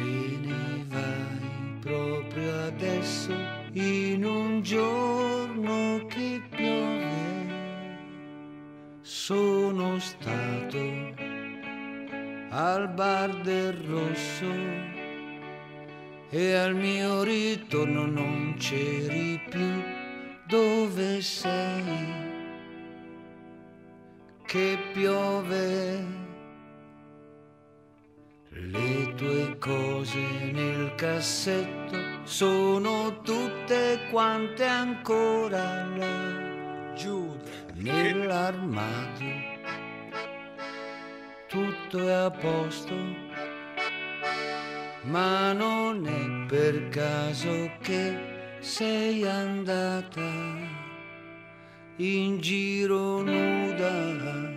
Te ne vai proprio adesso, in un giorno che piove. Sono stato al bar del Rosso e al mio ritorno non c'eri più. Dove sei? Che piove. Le tue cose nel cassetto sono tutte quante ancora là, giù nell'armadio. Tutto è a posto, ma non è per caso che sei andata in giro nuda.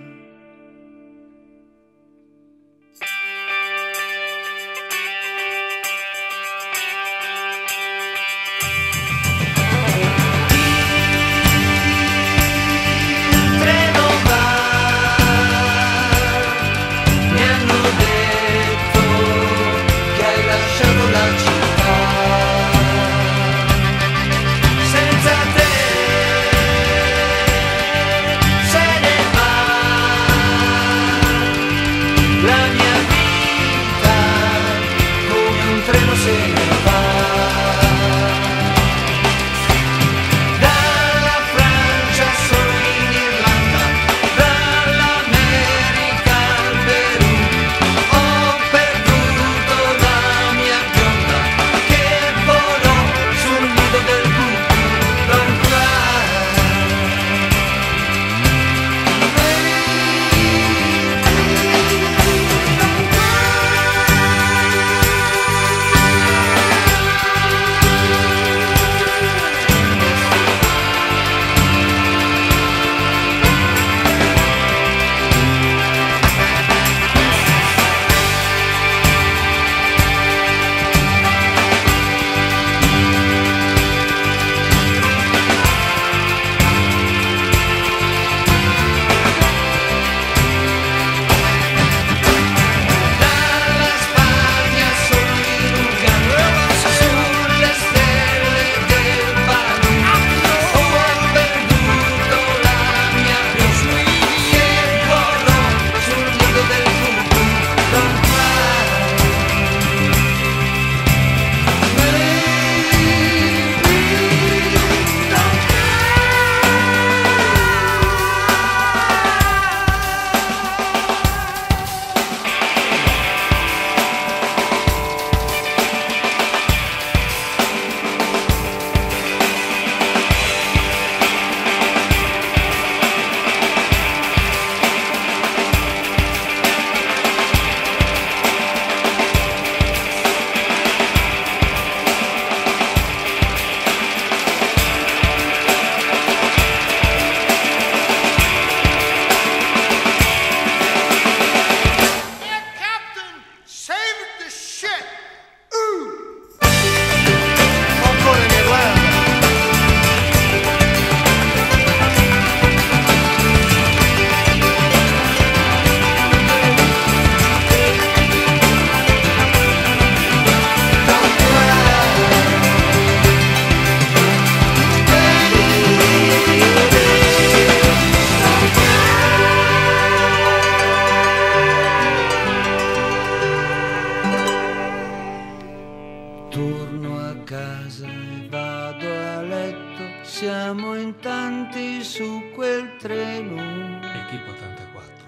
Torno a casa e vado a letto, siamo in tanti su quel treno. Equipo 84.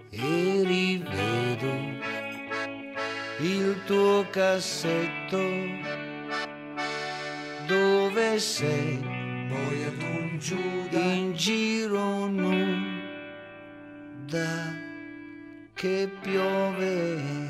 E rivedo il tuo cassetto. Dove sei? Poi ad un Giuda in giro nuda che piove.